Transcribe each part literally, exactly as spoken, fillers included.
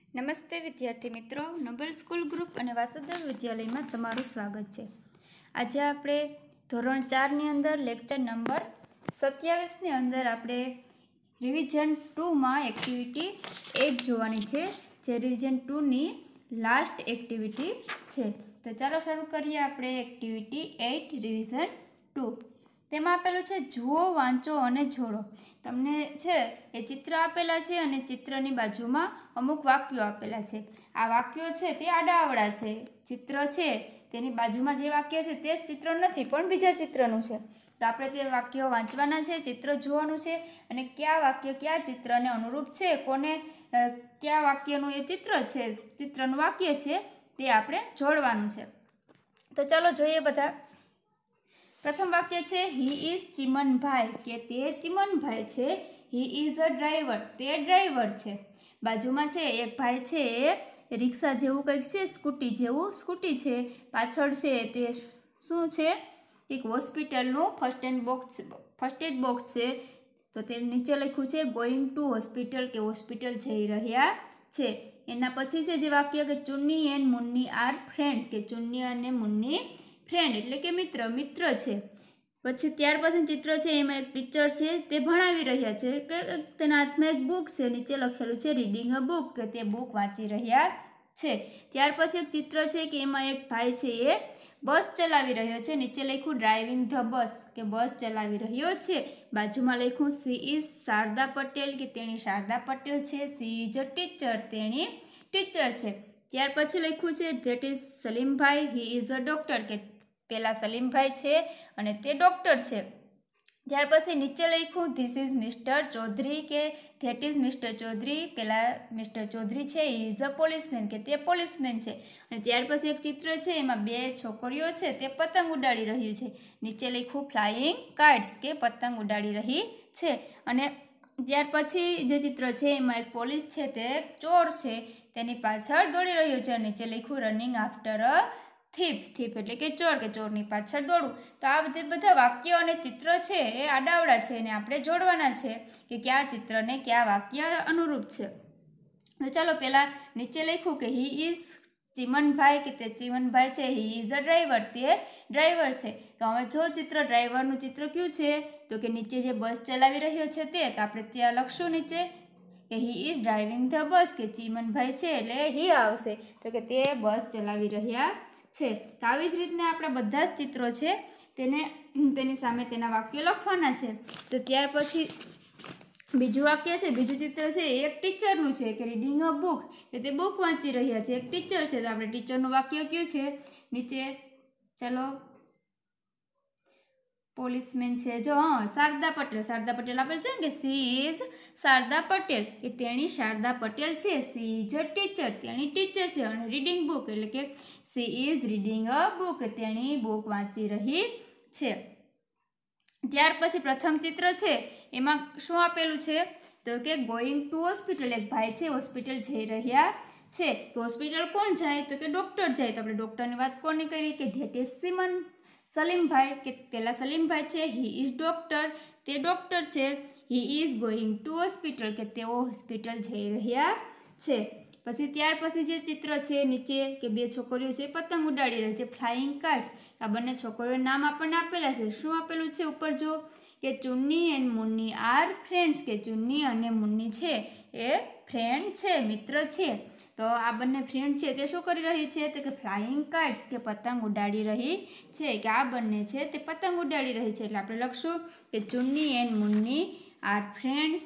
નમસ્તે વિદ્યાર્થી મિત્રો, નોબેલ સ્કૂલ ગ્રુપ અને વાસુદેવ વિદ્યાલયમાં તમારું સ્વાગત છે। આજે આપણે ધોરણ ચારની અંદર લેક્ચર નંબર સત્યાવીસની અંદર આપણે રિવિઝન ટુમાં એક્ટિવિટી એટ જોવાની છે, જે રિવિઝન ટુની લાસ્ટ એક્ટિવિટી છે। તો ચાલો શરૂ કરીએ આપણે એક્ટિવિટી એટ રિવિઝન ટુ। તેમાં આપેલું છે જુઓ, વાંચો અને જોડો। તમને છે એ ચિત્ર આપેલા છે અને ચિત્રની બાજુમાં અમુક વાક્યો આપેલા છે। આ વાક્યો છે તે આડાઅવળા છે। ચિત્ર છે તેની બાજુમાં જે વાક્ય છે તે જ ચિત્ર નથી, પણ બીજા ચિત્રનું છે। તો આપણે તે વાક્યો વાંચવાના છે, ચિત્ર જોવાનું છે અને કયા વાક્ય કયા ચિત્રને અનુરૂપ છે, કોને કયા વાક્યનું એ ચિત્ર છે, ચિત્રનું વાક્ય છે તે આપણે જોડવાનું છે। તો ચાલો જોઈએ બધા। પ્રથમ વાક્ય છે હી ઇઝ ચિમનભાઈ, કે તે ચિમનભાઈ છે। હી ઇઝ અ ડ્રાઈવર, તે ડ્રાઈવર છે। બાજુમાં છે એક ભાઈ છે એ રિક્ષા જેવું કંઈક છે, સ્કૂટી જેવું સ્કૂટી છે। પાછળ છે તે શું છે, એક હોસ્પિટલનું first aid box first aid box છે। તો તે નીચે લખ્યું છે ગોઈંગ ટુ હોસ્પિટલ, કે હોસ્પિટલ જઈ રહ્યા છે। એના પછી છે જે વાક્ય કે Chunni and Munni are friends, કે ચુન્ની અને મુન્ની ફ્રેન્ડ એટલે કે મિત્ર મિત્ર છે। પછી ત્યાર પછી ચિત્ર છે એમાં એક ટીચર છે તે ભણાવી રહ્યા છે, કે તેના હાથમાં એક બુક છે, નીચે લખેલું છે રીડિંગ અ બુક, કે તે બુક વાંચી રહ્યા છે। ત્યાર પછી એક ચિત્ર છે કે એમાં એક ભાઈ છે એ બસ ચલાવી રહ્યો છે, નીચે લખ્યું ડ્રાઇવિંગ ધ બસ, કે બસ ચલાવી રહ્યો છે। બાજુમાં લખ્યું સી ઇઝ શારદા પટેલ, કે તેણી શારદા પટેલ છે। સી ઇઝ અ ટીચર, તેણી ટીચર છે। ત્યાર પછી લખ્યું છે that is Salimbhai, he is a doctor, કે પેલા સલીમભાઈ છે અને તે ડોક્ટર છે। ત્યાર પછી નીચે લખ્યું ધીસ ઇઝ મિસ્ટર ચૌધરી, કે ધેટ ઇઝ મિસ્ટર ચૌધરી, પેલા મિસ્ટર ચૌધરી છે હી ઇઝ અ પોલીસમેન, કે તે પોલીસમેન છે। અને ત્યાર પછી એક ચિત્ર છે એમાં બે છોકરીઓ છે તે પતંગ ઉડાડી રહ્યું છે, નીચે લખ્યું ફ્લાઇંગ કાઇટ્સ, કે પતંગ ઉડાડી રહી છે। અને ત્યાર પછી જે ચિત્ર છે એમાં એક પોલીસ છે તે ચોર છે તેની પાછળ દોડી રહ્યો છે, નીચે લખ્યું running after a thief, thief એટલે કે ચોર, કે ચોરની પાછળ દોડવું। તો આ બધા બધા વાક્યો અને ચિત્ર છે એ આડાવડા છે અને આપણે જોડવાના છે કે કયા ચિત્રને કયા વાક્ય અનુરૂપ છે। તો ચાલો પહેલા નીચે લખ્યું કે હી ઇઝ ચિમનભાઈ, કે તે ચિમનભાઈ છે। હી ઇઝ અ ડ્રાઈવર, તે ડ્રાઈવર છે। તો હવે જો ચિત્ર ડ્રાઈવરનું ચિત્ર કયું છે, તો કે નીચે જે બસ ચલાવી રહ્યો છે તે, તો આપણે ત્યાં લખશું નીચે કે he is driving the bus, કે ચિમનભાઈ છે એટલે હી આવશે, તો કે તે બસ ચલાવી રહ્યા છે। તો આવી જ રીતના આપણા બધા જ ચિત્રો છે તેને તેની સામે તેના વાક્યો લખવાના છે। તો ત્યાર પછી બીજું વાક્ય છે, બીજું ચિત્ર છે એક ટીચરનું છે, કે રીડિંગ અ બુક, કે તે બુક વાંચી રહ્યા છે, એક ટીચર છે। તો આપણે ટીચરનું વાક્ય કયું છે નીચે, ચાલો પોલીસમેન છે જો હા શારદા પટેલ, શારદા પટેલ આપણે છે ને કે સી ઇઝ શારદા પટેલ, કે તેણી શારદા પટેલ છે। સી ઇઝ અ ટીચર, તેણી ટીચર છે। અને રીડિંગ બુક એટલે કે she is reading a book, કે તેણી બુક વાંચી રહી છે। ત્યાર પછી પ્રથમ ચિત્ર છે એમાં શું આપેલું છે, તો કે ગોઈંગ ટુ હોસ્પિટલ, એક ભાઈ છે હોસ્પિટલ જઈ રહ્યા છે। તો હોસ્પિટલ કોણ જાય, તો કે ડોક્ટર જાય। તો આપણે ડોક્ટરની વાત કોની કરી, કે ધેટ ઇઝ સિમન સલીમભાઈ, કે પેલા સલીમભાઈ છે હી ઇઝ ડોક્ટર, તે ડોક્ટર છે। He is going to hospital, કે તેઓ હોસ્પિટલ જઈ રહ્યા છે। પછી ત્યાર પછી જે ચિત્ર છે નીચે, કે બે છોકરીઓ છે પતંગ ઉડાડી રહી છે, ફ્લાઇંગ કાઇટ્સ। આ બંને છોકરીઓના નામ આપણને આપેલા છે। શું આપેલું છે ઉપર જો, કે Chunni and Munni are friends, કે ચુન્ની અને મુન્ની છે એ ફ્રેન્ડ છે, મિત્ર છે। તો આ બંને ફ્રેન્ડ છે તે શું કરી રહી છે, તો કે ફ્લાઇંગ કાઇટ્સ, કે પતંગ ઉડાડી રહી છે, કે આ બંને છે તે પતંગ ઉડાડી રહી છે। એટલે આપણે લખશું કે Chunni and Munni are friends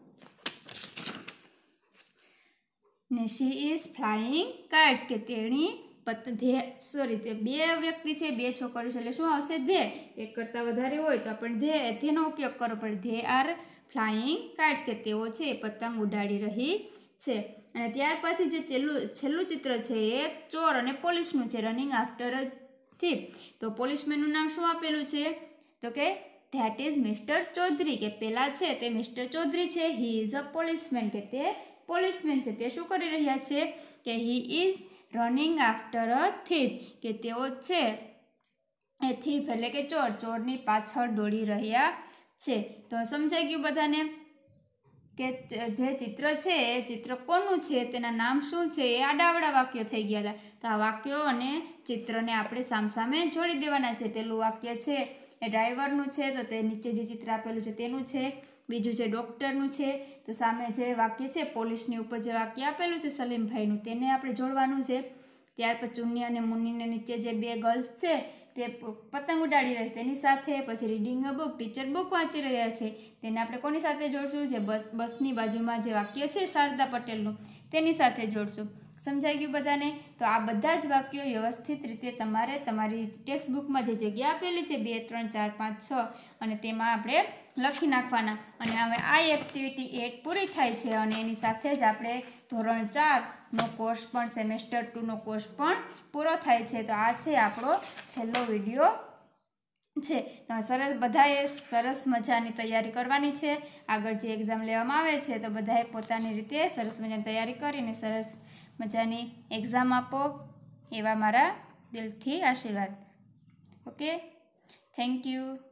ને શી ઇઝ ફ્લાઇંગ કાઇટ્સ, કે તેણી ધે સોરી તે બે વ્યક્તિ છે, બે છોકરીઓ છે એટલે શું આવશે ધે, એક કરતાં વધારે હોય તો આપણે ધે ધેનો ઉપયોગ કરવો પડે, ધે આર ફ્લાઇંગ કાઇટ્સ, કે તેઓ છે એ પતંગ ઉડાડી રહી છે। અને ત્યાર પછી જે છેલ્લું છેલ્લું ચિત્ર છે એ ચોર અને પોલીસનું છે, રનિંગ આફ્ટર અ થીફ। તો પોલીસમેનનું નામ શું આપેલું છે, તો કે ધેટ ઇઝ મિસ્ટર ચૌધરી, કે પેલા છે તે મિસ્ટર ચૌધરી છે। હી ઇઝ અ પોલીસમેન, કે તે પોલીસમેન છે, તે શું કરી રહ્યા છે, કે he is running after a thief, કે તેઓ છે એ થીફ એટલે કે ચોર, ચોરની પાછળ દોડી રહ્યા છે। તો સમજાઈ ગયું બધાને। કે જે ચિત્ર છે એ ચિત્ર કોનું છે, તેના નામ શું છે, એ આડાવડા વાક્યો થઈ ગયા હતા. તો આ વાક્યો અને ચિત્રને આપણે સામસામે જોડી દેવાના છે. પેલું વાક્ય છે એ ડ્રાઈવરનું છે, તો તે નીચે જે ચિત્ર આપેલું છે તેનું છે. બીજું છે ડૉક્ટરનું છે, તો સામે જે વાક્ય છે પોલીસની ઉપર જે વાક્ય આપેલું છે સલીમભાઈનું, તેને આપણે જોડવાનું છે. ત્યાર પછી ચુન્ની અને મુન્નીને નીચે જે બે ગર્લ્સ છે તે પતંગ ઉડાડી રહી તેની સાથે. પછી reading a book, teacher book વાંચી રહ્યા છે, તેને આપણે કોની સાથે જોડશું? જે બસ બસની બાજુમાં જે વાક્ય છે શારદા પટેલનું, તેની સાથે જોડશું. સમજાઈ ગયું બધાને? તો આ બધા જ વાક્યો વ્યવસ્થિત રીતે તમારે તમારી ટેક્સ્ટ બુકમાં જે જગ્યા આપેલી છે બે ત્રણ ચાર પાંચ છ, અને તેમાં આપણે લખી નાખવાના. અને હવે આ એક્ટિવિટી એટ પૂરી થાય છે અને એની સાથે જ આપણે ધોરણ ચારનો કોર્સ પણ, સેમેસ્ટર ટુનો કોર્સ પણ પૂરો થાય છે. તો આ છે આપણો છેલ્લો વિડીયો છે. તો સરસ, બધાએ સરસ મજાની તૈયારી કરવાની છે. આગળ જે એક્ઝામ લેવામાં આવે છે તો બધાએ પોતાની રીતે સરસ મજાની તૈયારી કરીને સરસ મજાની એક્ઝામ આપો, એવા મારા દિલથી આશીર્વાદ. Okay, thank you.